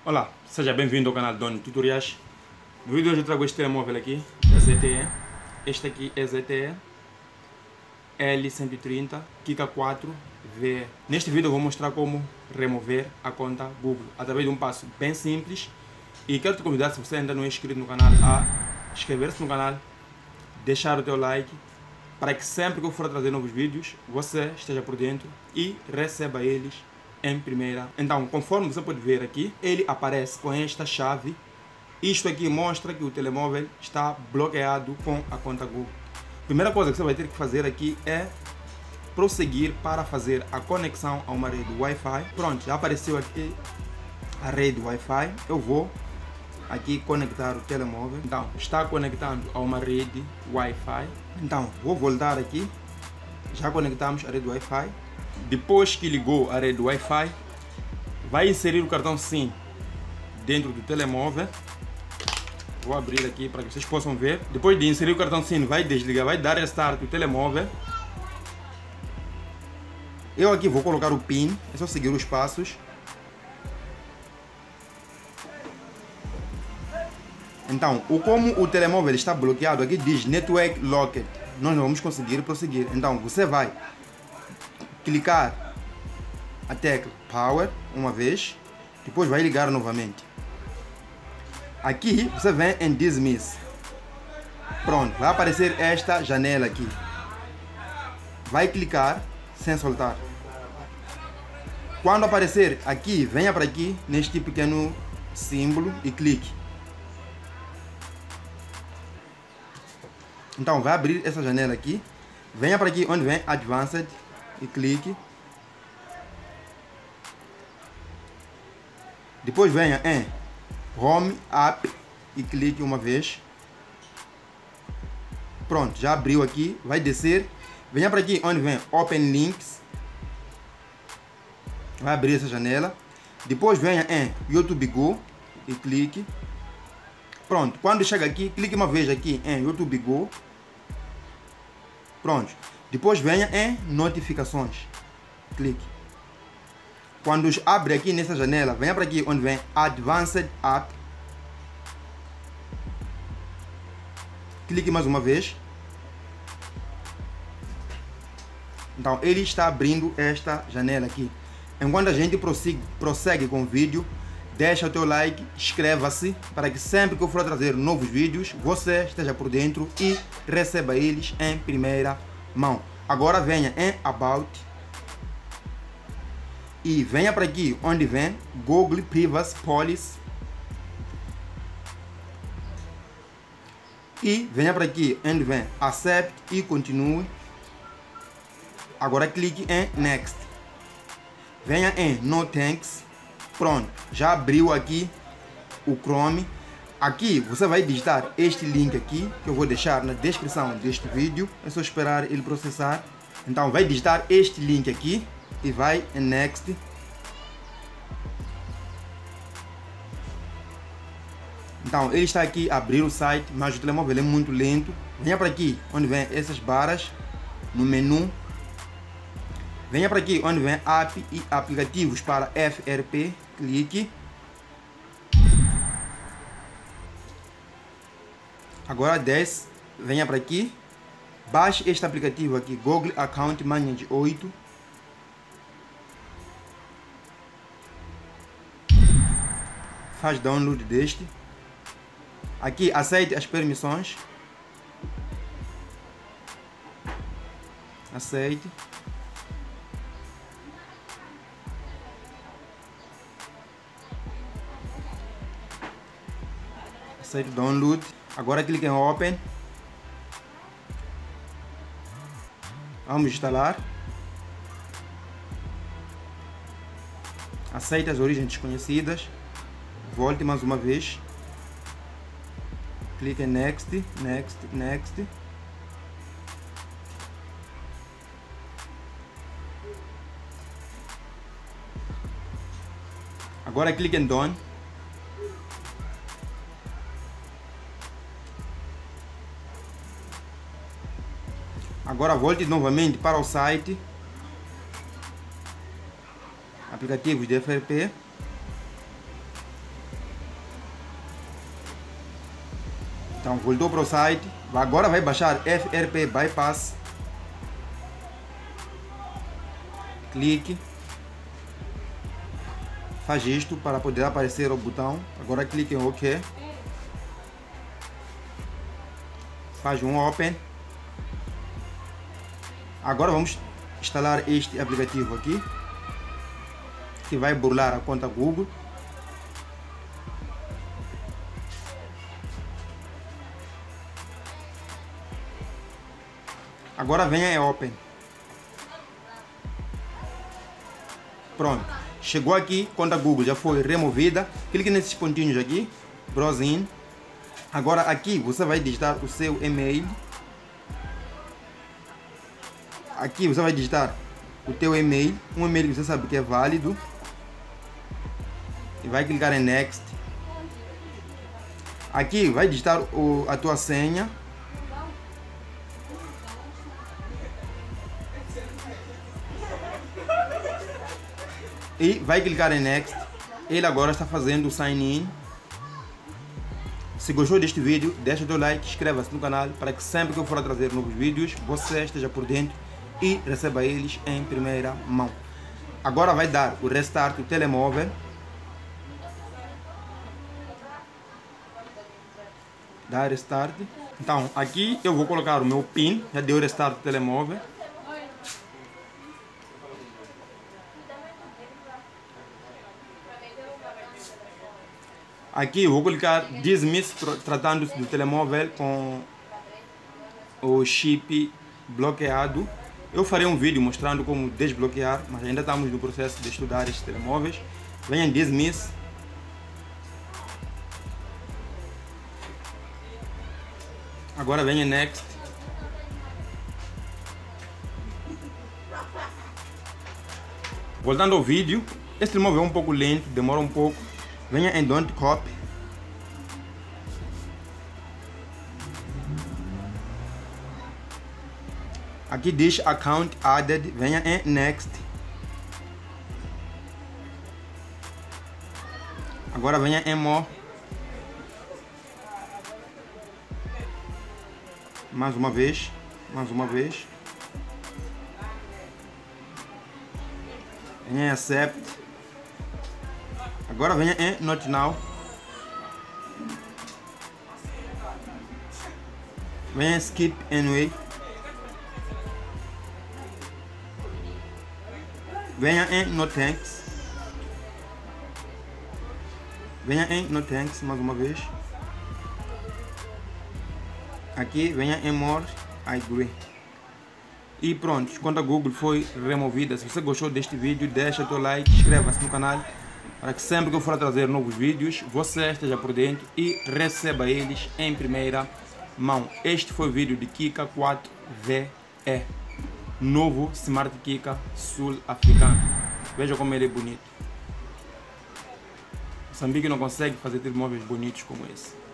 Olá, seja bem-vindo ao canal Doni Tutoriais. No vídeo de hoje eu trago este telemóvel aqui, a ZTE. Este aqui é ZTE L130 Kika 4V. Neste vídeo eu vou mostrar como remover a conta Google através de um passo bem simples. E quero te convidar, se você ainda não é inscrito no canal, a inscrever-se no canal, deixar o teu like, para que sempre que eu for trazer novos vídeos, você esteja por dentro e receba eles em primeira. Então, conforme você pode ver aqui, ele aparece com esta chave. Isto aqui mostra que o telemóvel está bloqueado com a conta Google. Primeira coisa que você vai ter que fazer aqui é prosseguir para fazer a conexão a uma rede Wi-Fi. Pronto, já apareceu aqui a rede Wi-Fi. Eu vou aqui conectar o telemóvel. Então, está conectando a uma rede Wi-Fi. Então, vou voltar aqui. Já conectamos a rede Wi-Fi. Depois que ligou a rede Wi-Fi, vai inserir o cartão SIM dentro do telemóvel. Vou abrir aqui para que vocês possam ver. Depois de inserir o cartão SIM, vai desligar, vai dar restart do telemóvel. Eu aqui vou colocar o PIN, é só seguir os passos. Então, como o telemóvel está bloqueado, aqui diz Network Locked. Nós não vamos conseguir prosseguir. Então, você vai clicar a tecla Power uma vez, depois vai ligar novamente. Aqui você vem em Dismiss. Pronto, vai aparecer esta janela aqui. Vai clicar sem soltar. Quando aparecer aqui, venha para aqui neste pequeno símbolo e clique. Então vai abrir essa janela aqui. Venha para aqui onde vem Advanced e clique. Depois venha em Home App e clique uma vez. Pronto, já abriu aqui. Vai descer. Venha para aqui onde vem Open Links. Vai abrir essa janela. Depois venha em YouTube Go e clique. Pronto, quando chega aqui, clique uma vez aqui em YouTube Go. Pronto. Depois venha em notificações. Clique. Quando abre aqui nessa janela, venha para aqui onde vem Advanced App. Clique mais uma vez. Então ele está abrindo esta janela aqui. Enquanto a gente prossegue com o vídeo, deixa o teu like, inscreva-se para que sempre que eu for trazer novos vídeos, você esteja por dentro e receba eles em primeira mão. Agora venha em About e venha para aqui onde vem Google Privacy Policy e venha para aqui onde vem Accept e Continue. Agora clique em Next. Venha em No Thanks. Pronto, já abriu aqui o Chrome. Aqui você vai digitar este link aqui, que eu vou deixar na descrição deste vídeo. É só esperar ele processar. Então vai digitar este link aqui e vai em Next. Então ele está aqui a abrir o site, mas o telemóvel é muito lento. Venha para aqui onde vem essas barras no menu. Venha para aqui onde vem App e aplicativos para FRP. Clique. Agora desce, venha para aqui, baixe este aplicativo aqui, Google Account Manager 8. Faz download deste. Aqui aceite as permissões. Aceite. Aceite o download. Agora clique em Open. Vamos instalar. Aceite as origens desconhecidas. Volte mais uma vez. Clique em Next, Next, Next. Agora clique em Done. Agora volte novamente para o site. Aplicativos de FRP. Então voltou para o site, agora vai baixar FRP Bypass, clique, faz isto para poder aparecer o botão, agora clique em OK, faz um Open. Agora vamos instalar este aplicativo aqui, que vai burlar a conta Google. Agora venha em Open. Pronto, chegou aqui, conta Google já foi removida. Clique nesses pontinhos aqui, Browse in. Agora aqui você vai digitar o seu e-mail. Aqui você vai digitar o teu e-mail, um e-mail que você sabe que é válido. E vai clicar em Next. Aqui vai digitar a tua senha. E vai clicar em Next. Ele agora está fazendo o sign in. Se gostou deste vídeo, deixa o teu like, inscreva-se no canal para que sempre que eu for a trazer novos vídeos, você esteja por dentro e receba eles em primeira mão. Agora vai dar o restart do telemóvel. Dá restart. Então aqui eu vou colocar o meu PIN, já deu restart do telemóvel. Aqui eu vou clicar Dismiss, tratando-se do telemóvel com o chip bloqueado. Eu farei um vídeo mostrando como desbloquear, mas ainda estamos no processo de estudar estes telemóveis. Venha em Dismiss. Agora venha em Next. Voltando ao vídeo, este telemóvel é um pouco lento, demora um pouco. Venha em Don't Copy. Aqui diz Account Added. Venha em Next. Agora venha em More. Mais uma vez. Venha em Accept. Agora venha em Not Now. Venha em Skip Anyway. Venha em No Thanks. Venha em No Thanks mais uma vez. Aqui venha em More, I Agree. E pronto, conta Google foi removida. Se você gostou deste vídeo, deixa o teu like, inscreva-se no canal para que sempre que eu for a trazer novos vídeos, você esteja por dentro e receba eles em primeira mão. Este foi o vídeo de Kika 4VE, novo Smart Kika sul-africano. Veja como ele é bonito. Moçambique não consegue fazer telemóveis bonitos como esse.